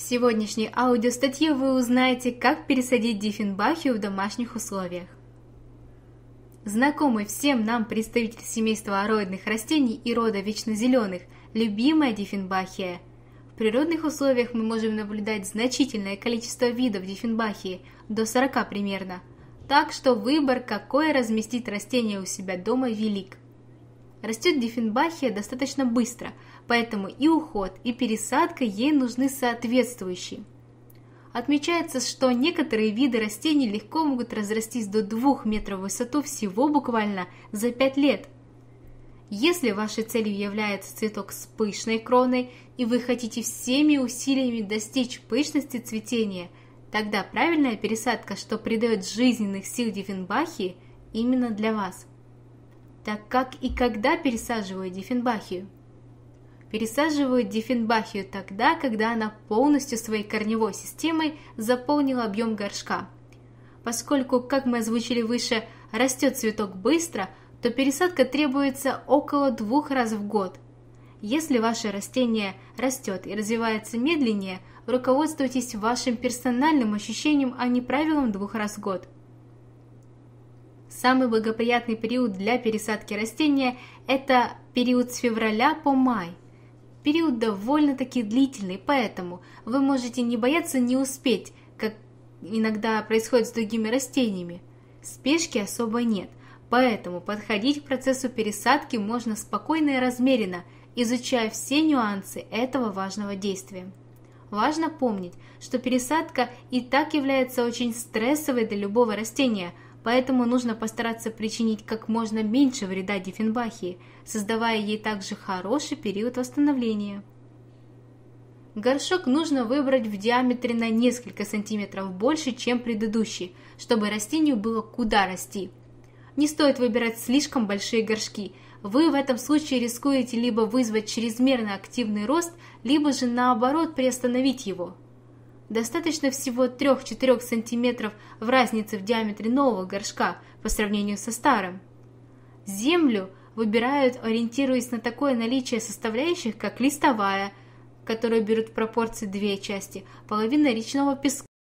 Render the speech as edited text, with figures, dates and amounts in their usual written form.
В сегодняшней аудиостатье вы узнаете, как пересадить диффенбахию в домашних условиях. Знакомый всем нам представитель семейства ароидных растений и рода вечнозеленых, любимая диффенбахия. В природных условиях мы можем наблюдать значительное количество видов диффенбахии, до 40 примерно, так что выбор, какое разместить растение у себя дома, велик. Растет диффенбахия достаточно быстро, поэтому и уход, и пересадка ей нужны соответствующие. Отмечается, что некоторые виды растений легко могут разрастись до 2 метров в высоту всего буквально за 5 лет. Если вашей целью является цветок с пышной кроной, и вы хотите всеми усилиями достичь пышности цветения, тогда правильная пересадка, что придает жизненных сил диффенбахии, именно для вас. Так как и когда пересаживают диффенбахию? Пересаживают диффенбахию тогда, когда она полностью своей корневой системой заполнила объем горшка. Поскольку, как мы озвучили выше, растет цветок быстро, то пересадка требуется около 2 раз в год. Если ваше растение растет и развивается медленнее, руководствуйтесь вашим персональным ощущением, а не правилом 2 раз в год. Самый благоприятный период для пересадки растения – это период с февраля по май. Период довольно-таки длительный, поэтому вы можете не бояться не успеть, как иногда происходит с другими растениями. Спешки особо нет, поэтому подходить к процессу пересадки можно спокойно и размеренно, изучая все нюансы этого важного действия. Важно помнить, что пересадка и так является очень стрессовой для любого растения, поэтому нужно постараться причинить как можно меньше вреда диффенбахии, создавая ей также хороший период восстановления. Горшок нужно выбрать в диаметре на несколько сантиметров больше, чем предыдущий, чтобы растению было куда расти. Не стоит выбирать слишком большие горшки. Вы в этом случае рискуете либо вызвать чрезмерно активный рост, либо же наоборот приостановить его. Достаточно всего 3-4 см в разнице в диаметре нового горшка по сравнению со старым. Землю выбирают, ориентируясь на такое наличие составляющих, как листовая, которую берут в пропорции 2 части, половина речного песка,